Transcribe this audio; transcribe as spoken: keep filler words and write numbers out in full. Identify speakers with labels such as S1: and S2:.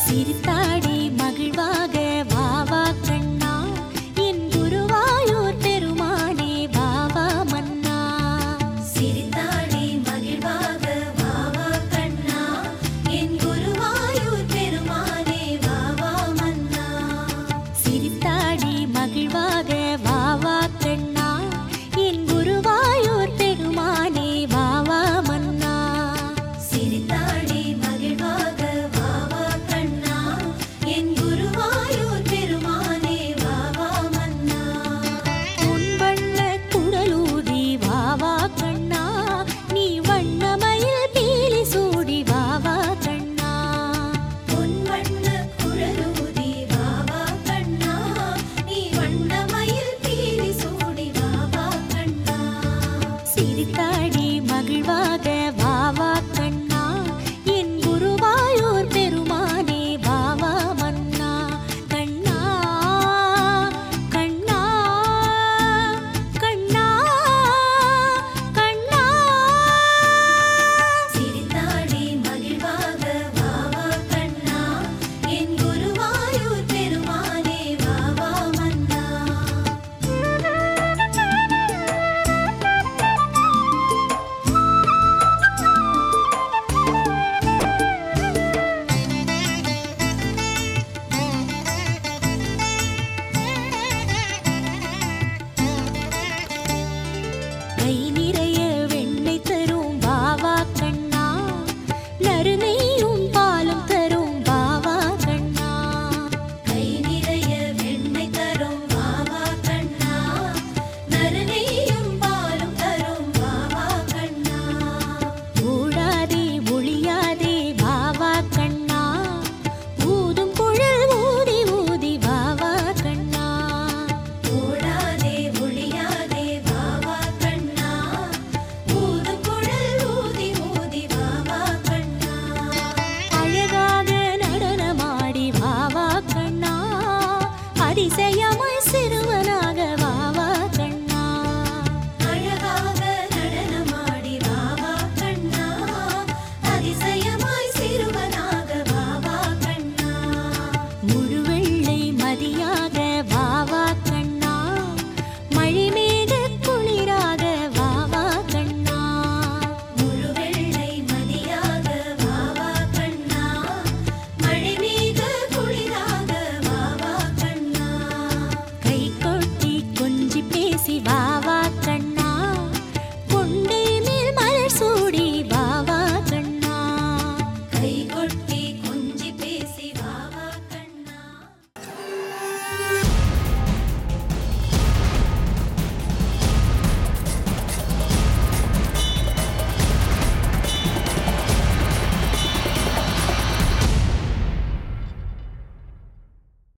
S1: சிரித்தாடி மகிழ்வாக வாவா கண்ணா என் குருவாயூர் பெருமானே வாவா மன்னா.
S2: சிரித்தாடி மகிழ்வாக வாவா கண்ணா என் குருவாயூர் பெருமானே வாவா மன்னா.
S1: சிரித்தாடி மகிழ்வாக வாவா கண்ணா என் குருவாயூர் பெருமானே வாவா மன்னா.
S2: சிரித்தாடி மகிழ்வாக வாவா கண்ணா என் குருவாயூர் பெருமானே வாவா மன்னா.
S1: பொன்வண்ண குழலூதி வாவா கண்ணா நீ வண்ணமயில் பீலி சூடி வாவா கண்ணா.
S2: பொன்வண்ண குழலூதி வாவா கண்ணா நீ வண்ணமயில் பீலி சூடி வாவா கண்ணா.
S1: சிரித்தாடி மகிழ்வாக வாவா கண்ணா என் குருவாயூர் பெருமானே வாவா மன்னா. கண்ணா கண்ணா கண்ணா கண்ணா.
S2: சிரித்தாடி மகிழ்வாக வாவா கண்ணா என் குருவாயூர் பெருமானே வாவா மன்னா.
S1: கை நிறைய வெண்ணெய் தரும் வாவா கண்ணா நறுநெய்யும் பாலும் தரும் வாவா கண்ணா.
S2: கை நிறைய வெண்ணெய் தரும் வாவா கண்ணா நறுநெய்யும் பாலும் தரும் வாவா கண்ணா.
S1: ஓடாதே ஒளியாதே வாவா கண்ணா ஊதும் குழல் ஊதி ஊதி வாவா கண்ணா.
S2: ஓடாதே ஒளியாதே வாவா கண்ணா ஊதும் குழல் ஊதி ஊதி வாவா கண்ணா.
S1: அழகாக நடனமாடி வாவா கண்ணா அதிசயமாய் சிறுவனாக வாவா கண்ணா.
S2: அழகாக நடனமாடி வாவா கண்ணா அதிசயமாய் சிறுவனாக வாவா கண்ணா.
S1: முழுவெள்ளை மதியாக வாவா கண்ணா மழைமேக குளிராக வாவா கண்ணா.
S2: முழுவெள்ளை மதியாக வாவா கண்ணா மழைமீக குளிராக வாவா கண்ணா.
S1: கை கொட்டி கொஞ்சி பேசி வாவா கண்ணா கொண்டை மேல் மலர் சூடி வாவா கண்ணா.
S2: கை கொட்டி